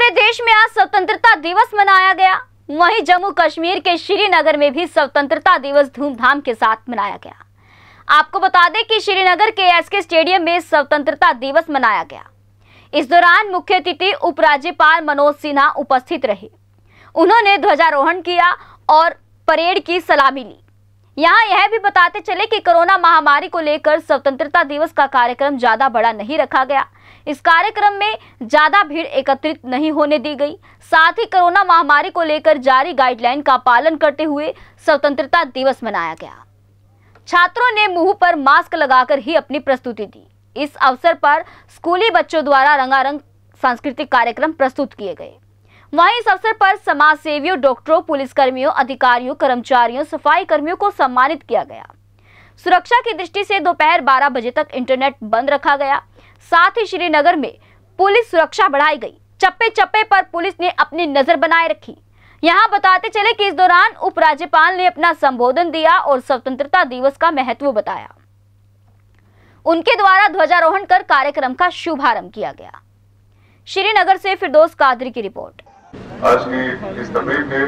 पूरे देश में आज स्वतंत्रता दिवस मनाया गया। वहीं जम्मू कश्मीर के श्रीनगर में भी स्वतंत्रता दिवस धूमधाम के साथ मनाया गया। आपको बता दें कि श्रीनगर के एसके स्टेडियम में स्वतंत्रता दिवस मनाया गया। इस दौरान मुख्य अतिथि उपराज्यपाल मनोज सिन्हा उपस्थित रहे। उन्होंने ध्वजारोहण किया और परेड की सलामी ली। यहाँ यह भी बताते चले कि कोरोना महामारी को लेकर स्वतंत्रता दिवस का कार्यक्रम ज्यादा बड़ा नहीं रखा गया। इस कार्यक्रम में ज्यादा भीड़ एकत्रित नहीं होने दी गई। साथ ही कोरोना महामारी को लेकर जारी गाइडलाइन का पालन करते हुए स्वतंत्रता दिवस मनाया गया। छात्रों ने मुंह पर मास्क लगाकर ही अपनी प्रस्तुति दी। इस अवसर पर स्कूली बच्चों द्वारा रंगारंग सांस्कृतिक कार्यक्रम प्रस्तुत किए गए। वहीं इस अवसर पर समाज सेवियों, डॉक्टरों, पुलिसकर्मियों, अधिकारियों, कर्मचारियों, सफाई कर्मियों को सम्मानित किया गया। सुरक्षा की दृष्टि से दोपहर 12 बजे तक इंटरनेट बंद रखा गया। साथ ही श्रीनगर में पुलिस सुरक्षा बढ़ाई गई। चप्पे चप्पे पर पुलिस ने अपनी नजर बनाए रखी। यहाँ बताते चले कि इस दौरान उपराज्यपाल ने अपना संबोधन दिया और स्वतंत्रता दिवस का महत्व बताया। उनके द्वारा ध्वजारोहण कर कार्यक्रम का शुभारंभ किया गया। श्रीनगर से फिरदौस कादरी की रिपोर्ट। आज की इस तकरीब के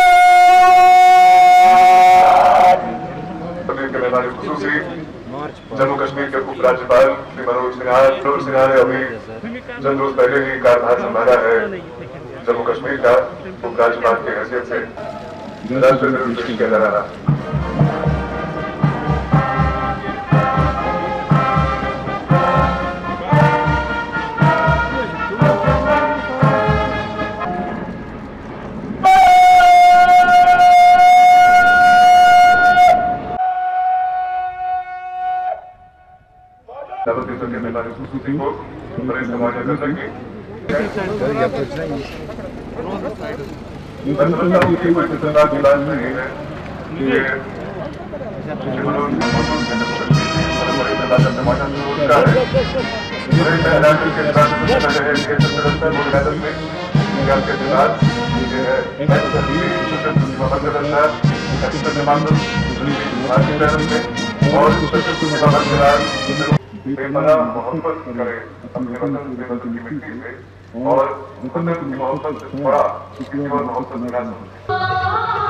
मेहमान खुसूसी जम्मू कश्मीर के उपराज्यपाल श्री मनोज सिन्हा ने अभी चंद रोज पहले ही कार्यभार संभाला है। जम्मू कश्मीर का उपराज्यपाल की हैसियत से राष्ट्रपति पेश किया जा रहा है। मोहब्बत करे अपने वतन की मिट्टी से और वतन की मोहब्बत से बड़ा किसी और मोहब्बत ना हो।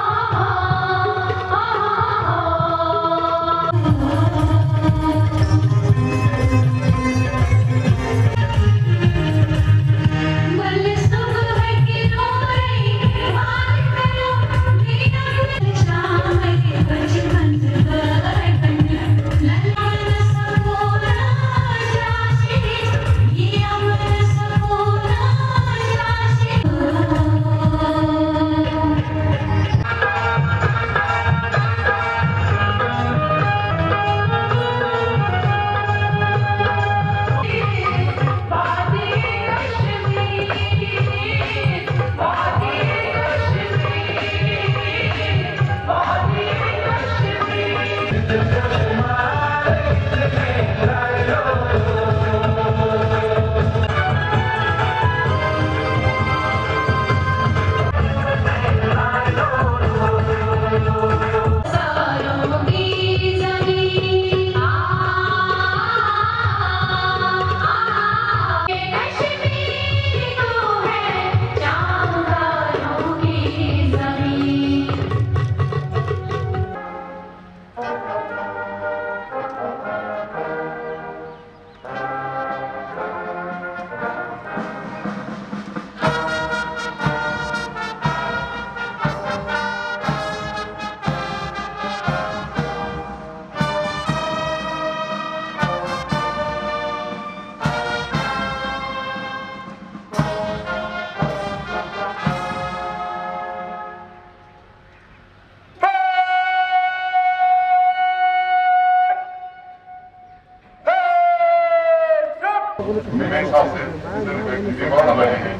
मेरे हिसाब से विभाजन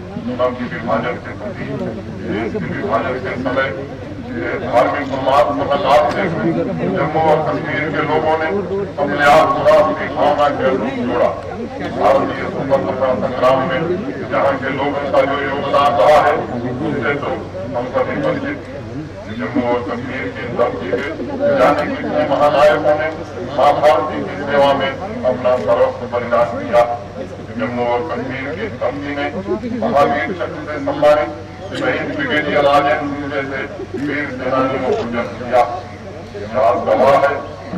के समय धार्मिक मुलाकात से जम्मू और कश्मीर के लोगों ने अपने आप की भावना के जोड़ा। भारतीय स्वतंत्रता संग्राम में यहाँ के लोगों का जो योगदान रहा है उससे तो हम सभी परिचित। जम्मू और कश्मीर की धरती पे जाने कितने महानायकों ने मां भारती की सेवा में अपना सर्वस्व बलिदान किया। जम्मू और कश्मीर की धरती में महावीर चक्र से सम्मानित शहीद ब्रिगेडियर राजेंद्र जैसे वीर सेनानियों को जन्म दिया। गवाह है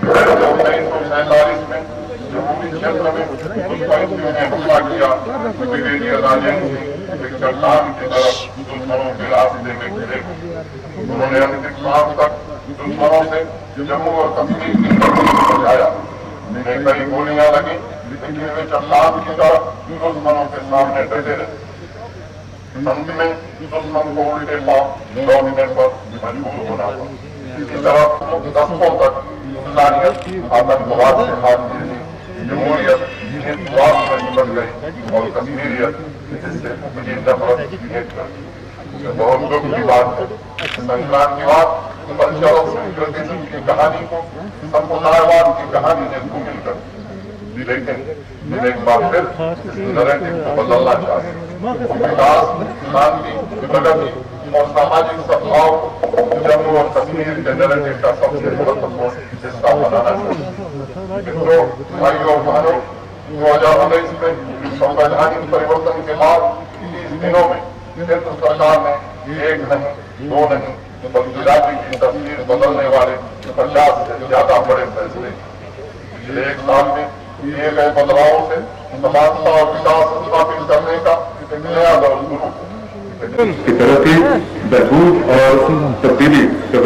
1947 में जम्मू क्षेत्र में घुसपैठियों ने हमला किया। ब्रिगेडियर राजेंद्र सिंह चट्टान की तरफ दुश्मनों के रास्ते में गिरे। उन्होंने अंतिम सांस तक दुश्मनों से जम्मू और कश्मीर की धरती को बचाया। उन्हें कई गोलियां लगी, लेकिन वे चट्टान की तरफ दुश्मनों के सामने डटे रहे। अंत में दुश्मन को उल्टे पांव लौटने पर मजबूर होना पड़ा। इसी तरह दशकों तक इंसानियत आतंकवाद से हाथ धरी, जमहूरियत हिंदुत्ववाद में निपट गई और कश्मीरियत जिससे उपजी नफरत भेंट कर। बहुत दुख की बात है, संक्रांतिवाद पंचायत संस्कृति की कहानी को संप्रदायवाद की कहानी ने धूमिल कर, लेकिन एक बार फिर इस नैरेटिव को बदलना चाहिए। विकास, शांति, प्रगति और सामाजिक सद्भाव को जम्मू और कश्मीर के नैरेटिव का सबसे महत्वपूर्ण हिस्सा बनाना चाहिए। मित्रों, भाइयों और बहनों, 2019 में संवैधानिक परिवर्तन के बाद 30 दिनों में केंद्र सरकार ने एक नहीं, दो नहीं, बल्कि राज्य की तस्वीर बदलने वाले 50 से ज्यादा बड़े फैसले पिछले एक साल में किए गए बदलावों से समानता और विकास स्थापित करने का एक नया दौर शुरू की तरक्की, बहबूद और तब्दीली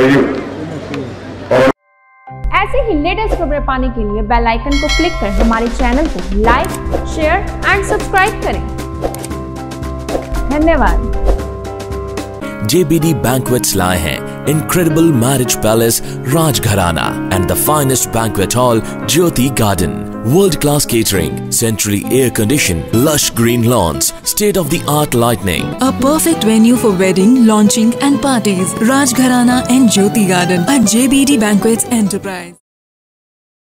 और ऐसे ही लेटेस्ट खबरें पाने के लिए बेल आइकन को क्लिक कर हमारे चैनल को लाइक, शेयर एंड सब्सक्राइब करें। धन्यवाद। JBD Banquets लाए हैं incredible marriage palace Rajgharana and the finest banquet hall Jyoti Garden. World-class catering, centrally air-conditioned, lush green lawns, state-of-the-art lighting. A perfect venue for wedding, launching and parties. Rajgharana and Jyoti Garden at JBD Banquets Enterprise.